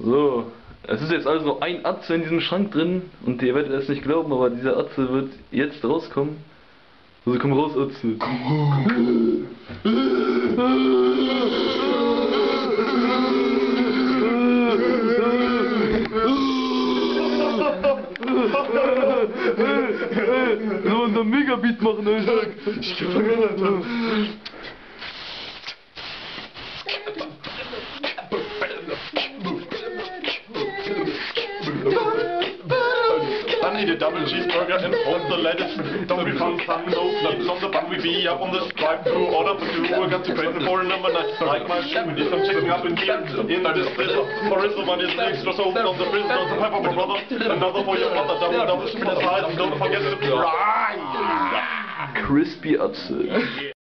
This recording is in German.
So, es ist jetzt also ein Atze in diesem Schrank drin und ihr werdet es nicht glauben, aber dieser Atze wird jetzt rauskommen. Also komm raus, Atze. So, und dann Megabeat machen, Alter. Ich geb vergessen, Alter. I need a double cheeseburger and hold the lettuce. Don't be fun, no flips on the bun. We be up on the drive-thru, order for two. I got to pay for a number 9. Like my shoe, need some checking up in gear. In this blizzard, for is the money is extra sold on the fridge. Don't have for brother, another for your mother. Double spin aside, and don't forget to fry. Crispy Atze.